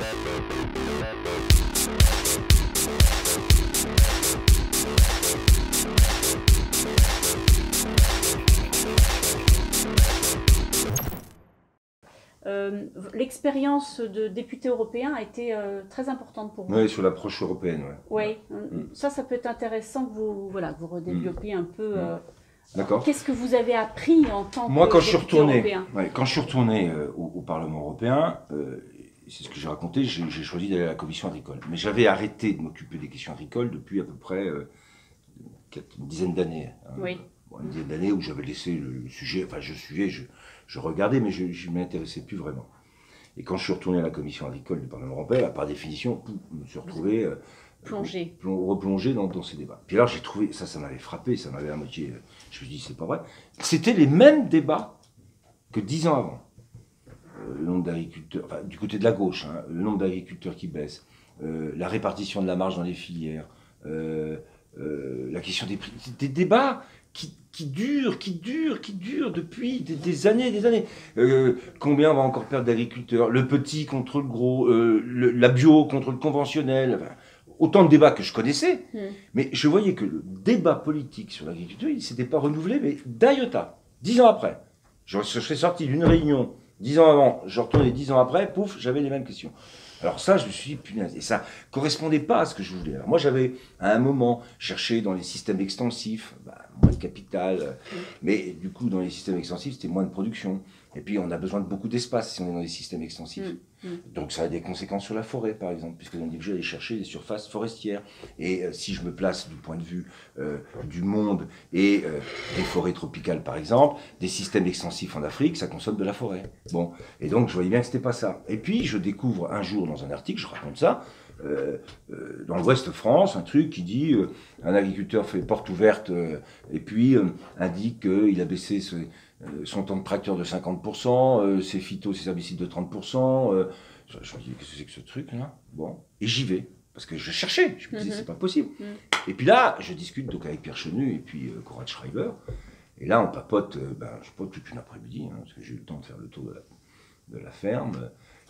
L'expérience de député européen a été très importante pour vous. Oui, sur l'approche européenne. Oui, ça peut être intéressant que vous, voilà, vous redéveloppiez un peu. D'accord. Qu'est-ce que vous avez appris en tant Moi, que député européen? Quand je suis retourné au Parlement européen, c'est ce que j'ai raconté, j'ai choisi d'aller à la commission agricole. Mais j'avais arrêté de m'occuper des questions agricoles depuis à peu près une dizaine d'années. Oui. Une dizaine d'années où j'avais laissé le sujet, enfin je suivais, je regardais, mais je ne m'intéressais plus vraiment. Et quand je suis retourné à la commission agricole du Parlement européen, par définition, je me suis retrouvé replongé dans ces débats. Puis alors j'ai trouvé, ça m'avait frappé, ça m'avait à moitié, je me suis dit c'est pas vrai. C'était les mêmes débats que 10 ans avant. Le nombre d'agriculteurs, enfin, du côté de la gauche, hein, le nombre d'agriculteurs qui baisse, la répartition de la marge dans les filières, la question des prix, des débats qui durent depuis des années et des années. Combien on va encore perdre d'agriculteurs? Le petit contre le gros, la bio contre le conventionnel, enfin, autant de débats que je connaissais, mais je voyais que le débat politique sur l'agriculture, il ne s'était pas renouvelé, mais d'un iota. 10 ans après, je serais sorti d'une réunion 10 ans avant, je retournais 10 ans après, pouf, j'avais les mêmes questions. Alors ça, je me suis dit, punaise, et ça correspondait pas à ce que je voulais. Alors moi, j'avais, à un moment, cherché dans les systèmes extensifs, moins de capital, mais du coup, dans les systèmes extensifs, c'était moins de production. Et puis, on a besoin de beaucoup d'espace si on est dans les systèmes extensifs. Donc, ça a des conséquences sur la forêt, par exemple, puisque on est obligé d'aller chercher des surfaces forestières. Et si je me place du point de vue du monde et des forêts tropicales, par exemple, des systèmes extensifs en Afrique, ça consomme de la forêt. Bon, et donc, je voyais bien que c'était pas ça. Et puis, je découvre un jour dans un article, je raconte ça, dans l'Ouest de France, un truc qui dit un agriculteur fait porte ouverte et puis indique qu'il a baissé son temps de tracteur de 50%, ses phytos, ses herbicides de 30%. Je me dis, qu'est-ce que c'est que ce truc-là? Bon, et j'y vais, parce que je cherchais, je me disais, c'est pas possible. Et puis là, je discute donc avec Pierre Chenu et puis Konrad Schreiber, et là, on papote, je papote toute une après-midi, hein, parce que j'ai eu le temps de faire le tour de la ferme.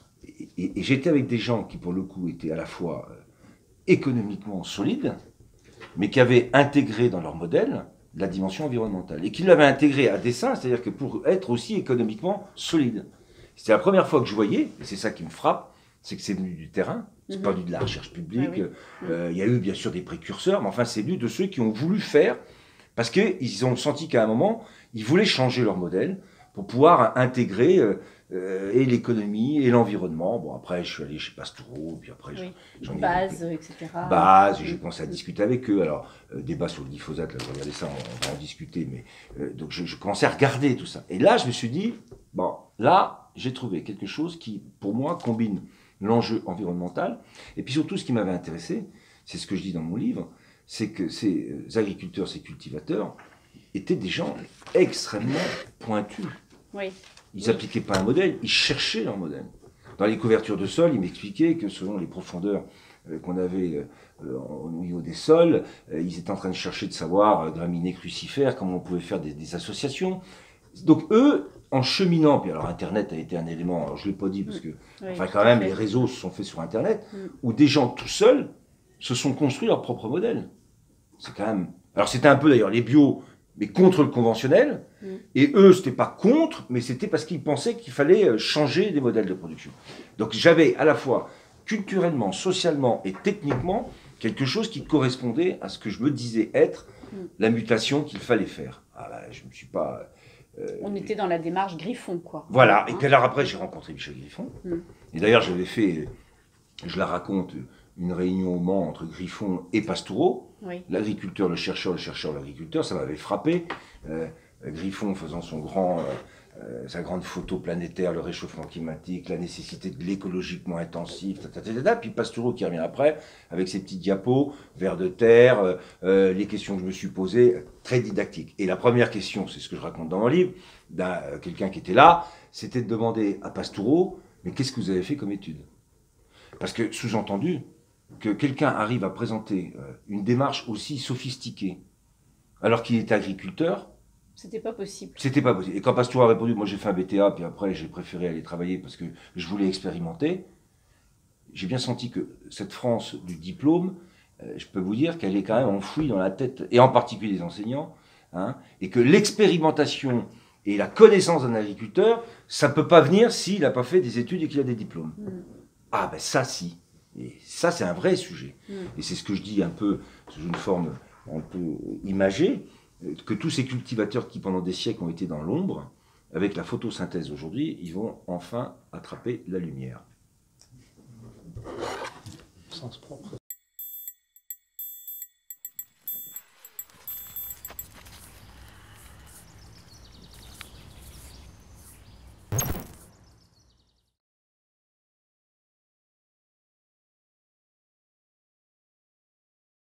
Et j'étais avec des gens qui, pour le coup, étaient à la fois économiquement solides, mais qui avaient intégré dans leur modèle la dimension environnementale. Et qui l'avaient intégré à dessein, c'est-à-dire que pour être aussi économiquement solide. C'était la première fois que je voyais, et c'est ça qui me frappe, c'est que c'est venu du terrain, c'est pas venu de la recherche publique. Il y a eu bien sûr des précurseurs, mais enfin c'est venu de ceux qui ont voulu faire, parce qu'ils ont senti qu'à un moment, ils voulaient changer leur modèle pour pouvoir intégrer et l'économie et l'environnement. Bon, après, je suis allé chez Pastoureau, puis après, j'en ai Base, etc. Base, j'ai commencé à discuter avec eux. Alors, débat sur le glyphosate, là, je regardais ça, on va en discuter, mais donc je commençais à regarder tout ça. Et là, je me suis dit, bon, là, j'ai trouvé quelque chose qui, pour moi, combine l'enjeu environnemental, et puis surtout, ce qui m'avait intéressé, c'est ce que je dis dans mon livre, c'est que ces agriculteurs, ces cultivateurs, étaient des gens extrêmement pointus. Ils n'appliquaient pas un modèle, ils cherchaient leur modèle. Dans les couvertures de sol, ils m'expliquaient que selon les profondeurs qu'on avait au niveau des sols, ils étaient en train de chercher de savoir, graminées crucifères, comment on pouvait faire des associations. Donc eux, en cheminant, puis alors Internet a été un élément, alors je ne l'ai pas dit parce que, enfin quand même, les réseaux se sont faits sur Internet, où des gens tout seuls se sont construits leur propre modèle. C'est quand même... Alors c'était un peu d'ailleurs les bio, mais contre le conventionnel, et eux, c'était pas contre, mais c'était parce qu'ils pensaient qu'il fallait changer des modèles de production. Donc j'avais à la fois culturellement, socialement et techniquement quelque chose qui correspondait à ce que je me disais être la mutation qu'il fallait faire. Ah ben, je me suis pas... On était dans la démarche Griffon, quoi. Voilà, et puis alors après, j'ai rencontré Michel Griffon, et d'ailleurs j'avais fait, je la raconte, une réunion au Mans entre Griffon et Pastoureau, l'agriculteur, le chercheur, l'agriculteur, ça m'avait frappé. Griffon faisant sa grande photo planétaire, le réchauffement climatique, la nécessité de l'écologiquement intensif, puis Pastoureau qui revient après, avec ses petits diapos, vers de terre, les questions que je me suis posées, très didactique. Et la première question, c'est ce que je raconte dans mon livre, quelqu'un qui était là, c'était de demander à Pastoureau, mais qu'est-ce que vous avez fait comme étude? Parce que, sous-entendu, que quelqu'un arrive à présenter une démarche aussi sophistiquée, alors qu'il était agriculteur, c'était pas possible. C'était pas possible. Et quand Pastoureau a répondu, moi j'ai fait un BTA, puis après j'ai préféré aller travailler parce que je voulais expérimenter, j'ai bien senti que cette France du diplôme, je peux vous dire qu'elle est quand même enfouie dans la tête, et en particulier des enseignants, hein, et que l'expérimentation et la connaissance d'un agriculteur, ça ne peut pas venir s'il n'a pas fait des études et qu'il a des diplômes. Ah ben ça si. Et ça c'est un vrai sujet. Et c'est ce que je dis un peu sous une forme un peu imagée, que tous ces cultivateurs qui pendant des siècles ont été dans l'ombre, avec la photosynthèse aujourd'hui, ils vont enfin attraper la lumière. Sens propre.